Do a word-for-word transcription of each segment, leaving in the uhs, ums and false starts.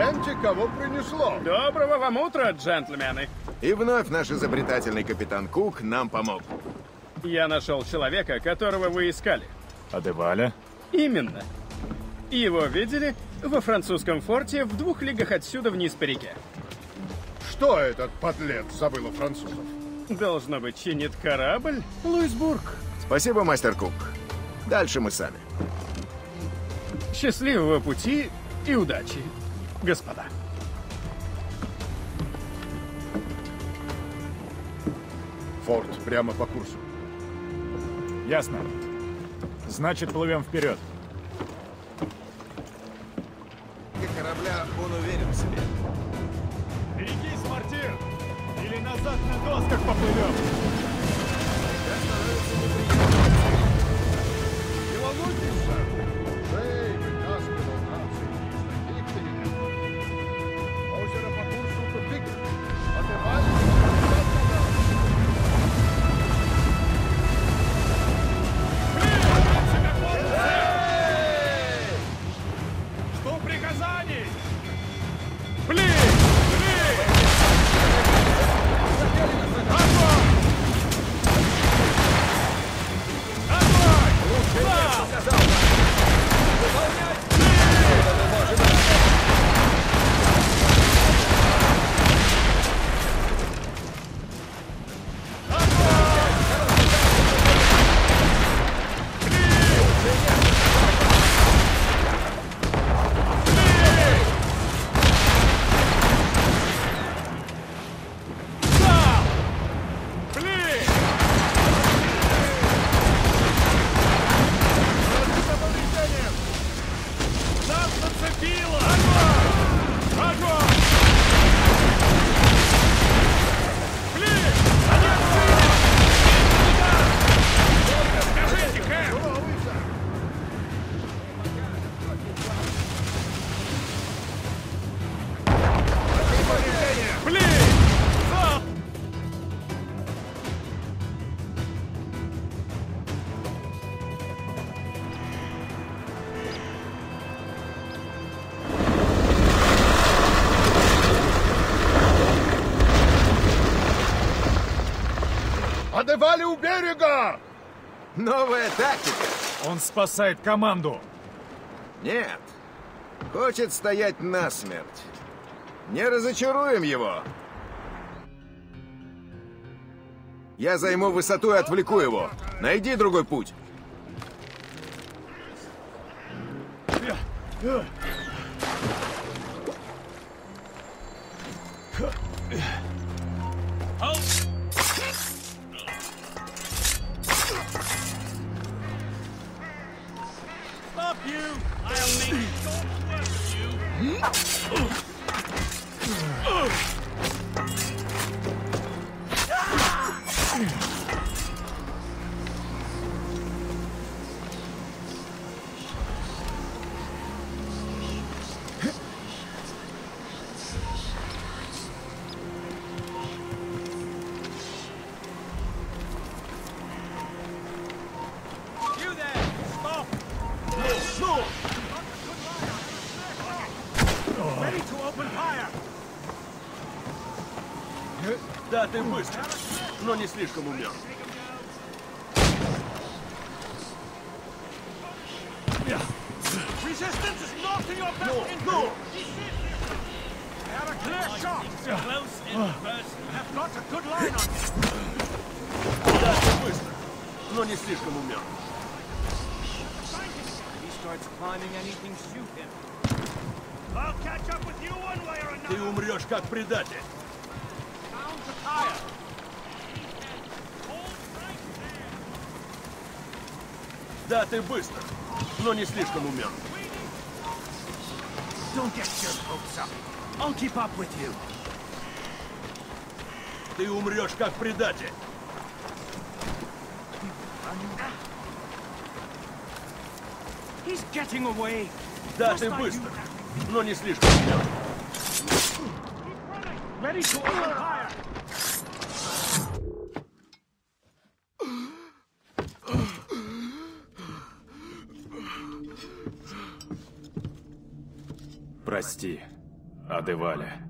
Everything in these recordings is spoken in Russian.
Гляньте, кого принесло. Доброго вам утра, джентльмены. И вновь наш изобретательный капитан Кук нам помог. Я нашел человека, которого вы искали. Адеваля? Именно. Его видели во французском форте в двух лигах отсюда вниз по реке. Что этот подлец забыл у французов? Должно быть, чинит корабль Луисбург. Спасибо, мастер Кук. Дальше мы сами. Счастливого пути и удачи, господа. Форт прямо по курсу. Ясно. Значит, плывем вперед. Для корабля он уверен в себе. Берегись, мортир! Или назад на досках поплывем! Не волнуйтесь, сэр. Джей вытаскивал нас из таких передряг. Озеро по курсу тупик. Адеваль. Что приказаний? Блин! Адеваль у берега! Новая тактика. Он спасает команду. Нет. Хочет стоять насмерть. Не разочаруем его. Я займу высоту и отвлеку его. Найди другой путь. Stop you! I'll make short work of you! You there! Stop! No! Ready to open fire! Да, ты быстро, но не слишком умен. Resistance is knocking your back into no. I have a clear shot! Close in first. I've got a good line on you. Да, ты быстро, но не слишком умен. He starts climbing anything, shoot him. I'll catch up with you one way or Ты another. умрешь как предатель. Down to fire. Да, ты быстро, но не слишком умен. Don't get your hopes up. I'll keep up with you. Ты умрешь как предатель. He's getting away. Да, ты быстро, но не слишком умен. Ready to open fire. Прости. Адевале.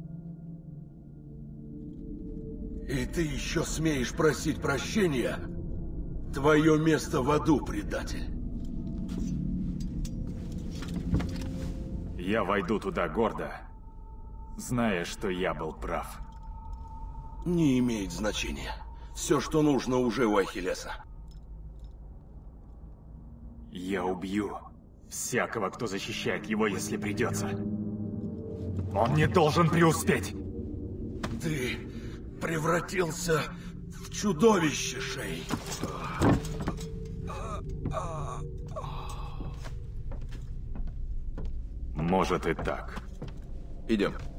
И ты еще смеешь просить прощения? Твое место в аду, предатель. Я войду туда гордо, зная, что я был прав. Не имеет значения. Все, что нужно, уже у Ахиллеса. Я убью всякого, кто защищает его, если придется. Он не должен преуспеть. Ты превратился в чудовище, Шей. Может и так. Идем.